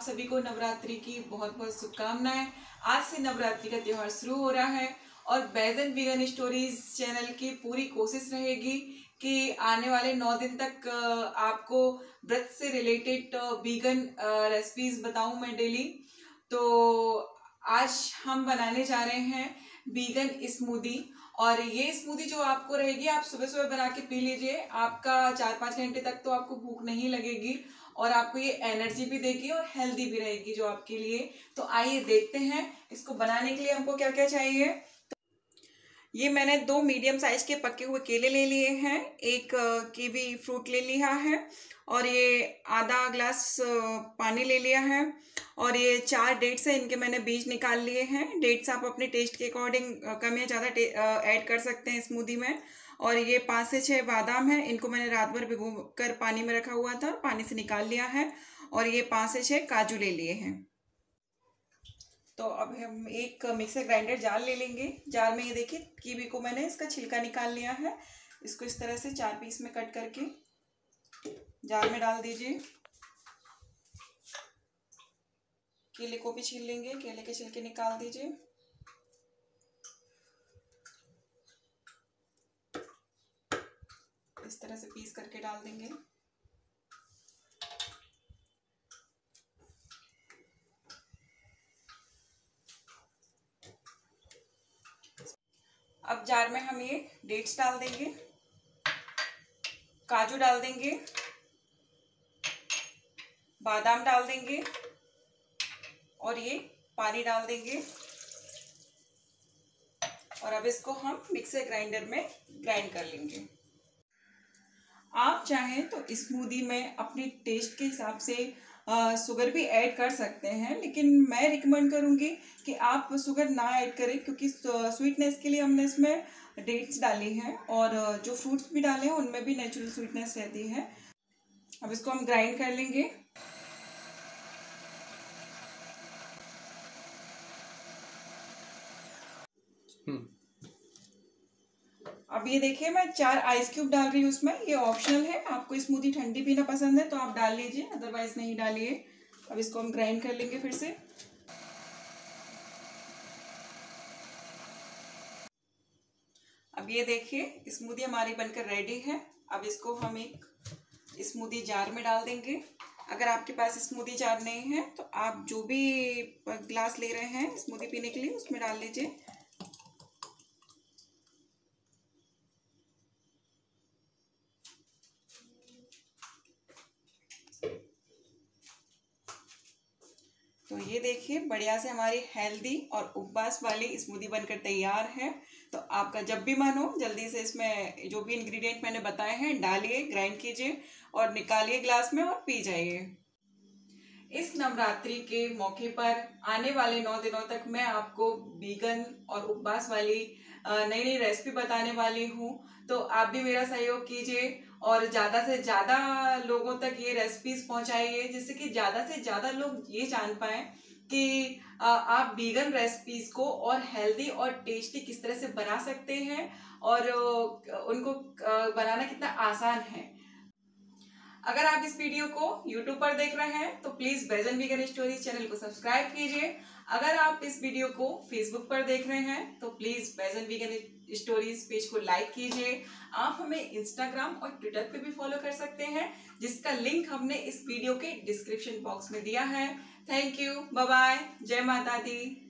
सभी को नवरात्रि की बहुत बहुत शुभकामनाएं। आज से नवरात्रि का त्योहार शुरू हो रहा है और बैजन वीगन स्टोरीज चैनल की पूरी कोशिश रहेगी कि आने वाले 9 दिन तक आपको व्रत से रिलेटेड वीगन रेसिपीज बताऊं मैं डेली। तो आज हम बनाने जा रहे हैं वीगन स्मूदी, और ये स्मूदी जो आपको रहेगी आप सुबह सुबह बना के पी लीजिए। आपका 4-5 घंटे तक तो आपको भूख नहीं लगेगी और आपको ये एनर्जी भी देगी और हेल्दी भी रहेगी जो आपके लिए। तो आइए देखते हैं इसको बनाने के लिए हमको क्या क्या चाहिए। ये मैंने 2 मीडियम साइज के पके हुए केले ले लिए हैं, एक कीवी फ्रूट ले लिया है और ये आधा ग्लास पानी ले लिया है और ये 4 डेट्स हैं, इनके मैंने बीज निकाल लिए हैं। डेट्स आप अपने टेस्ट के अकॉर्डिंग कम या ज़्यादा ऐड कर सकते हैं स्मूदी में। और ये 5 से 6 बादाम हैं, इनको मैंने रात भर भिगो कर पानी में रखा हुआ था और पानी से निकाल लिया है। और ये 5 से 6 काजू ले लिए हैं। तो अब हम एक मिक्सर ग्राइंडर जार ले लेंगे। जार में ये देखिए कीवी को मैंने इसका छिलका निकाल लिया है। इसको इस तरह से 4 पीस में कट करके जार में डाल दीजिए। केले को भी छील लेंगे, केले के छिलके निकाल दीजिए। इस तरह से पीस करके डाल देंगे। अब जार में हम ये डेट्स डाल देंगे, काजू डाल देंगे, बादाम डाल देंगे और ये पानी डाल देंगे। और अब इसको हम मिक्सर ग्राइंडर में ग्राइंड कर लेंगे। आप चाहें तो स्मूदी में अपने टेस्ट के हिसाब से शुगर भी ऐड कर सकते हैं, लेकिन मैं रिकमेंड करूंगी कि आप शुगर ना ऐड करें, क्योंकि स्वीटनेस के लिए हमने इसमें डेट्स डाली हैं और जो फ्रूट्स भी डाले हैं उनमें भी नेचुरल स्वीटनेस रहती है। अब इसको हम ग्राइंड कर लेंगे। अब ये देखिए मैं 4 आइस क्यूब डाल रही हूँ उसमें। ये ऑप्शनल है, आपको स्मूदी ठंडी पीना पसंद है तो आप डाल लीजिए, अदरवाइज नहीं डालिए। अब इसको हम ग्राइंड कर लेंगे फिर से। अब ये देखिए स्मूदी हमारी बनकर रेडी है। अब इसको हम एक स्मूदी जार में डाल देंगे। अगर आपके पास स्मूदी जार नहीं है तो आप जो भी ग्लास ले रहे हैं स्मूदी पीने के लिए उसमें डाल लीजिए। तो ये देखिए बढ़िया से हमारी हेल्दी और उपवास वाली स्मूदी बनकर तैयार है। तो आपका जब भी मन हो जल्दी से इसमें जो भी इंग्रेडिएंट मैंने बताए हैं डालिए, ग्राइंड कीजिए और निकालिए ग्लास में और पी जाइए। इस नवरात्रि के मौके पर आने वाले 9 दिनों तक मैं आपको वीगन और उपवास वाली नई नई रेसिपी बताने वाली हूँ। तो आप भी मेरा सहयोग कीजिए और ज़्यादा से ज़्यादा लोगों तक ये रेसिपीज पहुँचाइए, जिससे कि ज़्यादा से ज़्यादा लोग ये जान पाएँ कि आप वीगन रेसिपीज को और हेल्दी और टेस्टी किस तरह से बना सकते हैं और उनको बनाना कितना आसान है। अगर आप इस वीडियो को YouTube पर देख रहे हैं तो please Baigan vegan stories channel को सब्सक्राइब कीजिए। अगर आप इस वीडियो को Facebook पर देख रहे हैं तो please Baigan vegan stories page को लाइक कीजिए। आप हमें Instagram और Twitter पे भी फॉलो कर सकते हैं, जिसका लिंक हमने इस वीडियो के डिस्क्रिप्शन बॉक्स में दिया है। थैंक यू, बाय बाय, जय माता दी।